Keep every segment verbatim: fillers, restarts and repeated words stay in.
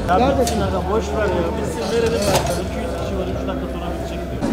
Neredesin aga? Boş ver ya. Biz verelim zaten. iki yüz kişi var. üç dakika sonra bitecek diyor.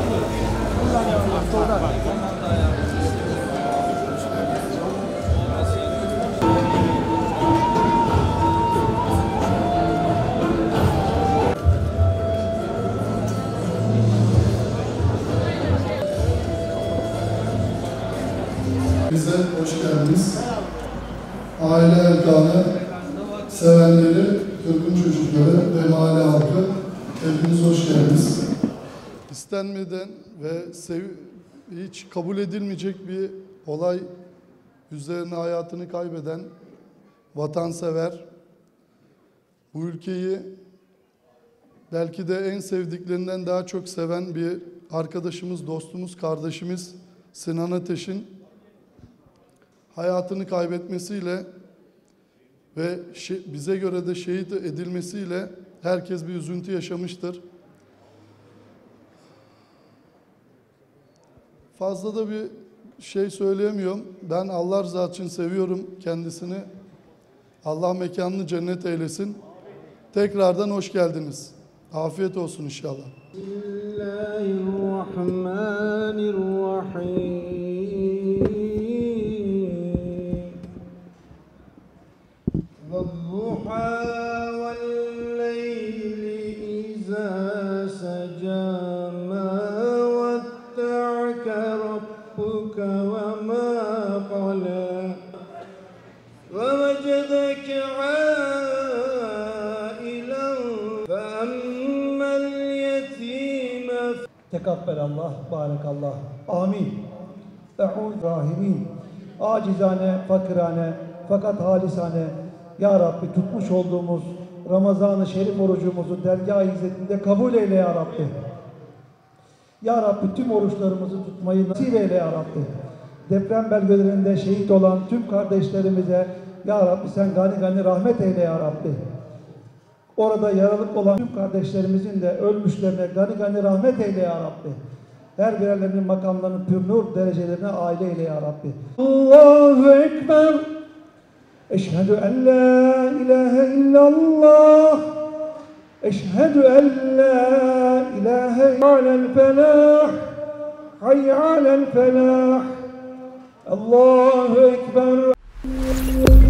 Bize hoş geldiniz. Aile erkanı, sevenleri, Türk'ün çocukları ve mahalle halkı, hepiniz hoş geldiniz. İstenmeden ve sev hiç kabul edilmeyecek bir olay üzerine hayatını kaybeden vatansever, bu ülkeyi belki de en sevdiklerinden daha çok seven bir arkadaşımız, dostumuz, kardeşimiz Sinan Ateş'in hayatını kaybetmesiyle ve bize göre de şehit edilmesiyle herkes bir üzüntü yaşamıştır. Fazla da bir şey söyleyemiyorum. Ben Allah rızası için seviyorum kendisini. Allah mekanını cennet eylesin. Tekrardan hoş geldiniz. Afiyet olsun inşallah. Bismillahirrahmanirrahim. والضحى والليل إذا سجى ما ودعك ربك وما قلى ووجدك عائلا فأما اليتيم Tekabbel Allah, barakallah. Amin. Eûzü rahimin. Acizane, fakirane, fakat halisane, Ya Rabbi tutmuş olduğumuz Ramazan-ı Şerif orucumuzu dergâh-ı izzetinde kabul eyle Ya Rabbi. Ya Rabbi tüm oruçlarımızı tutmayı nasip eyle Ya Rabbi. Deprem bölgelerinde şehit olan tüm kardeşlerimize Ya Rabbi sen gani gani rahmet eyle Ya Rabbi. Orada yaralı olan tüm kardeşlerimizin de ölmüşlerine gani gani rahmet eyle Ya Rabbi. Her birerlerinin makamlarının pür nur derecelerine aile eyle Ya Rabbi. Allahu Ekber. Eşhedü en la ilahe illallah. Eşhedü en la ilahe alel felah. Hayy alel felah. Allahu Ekber.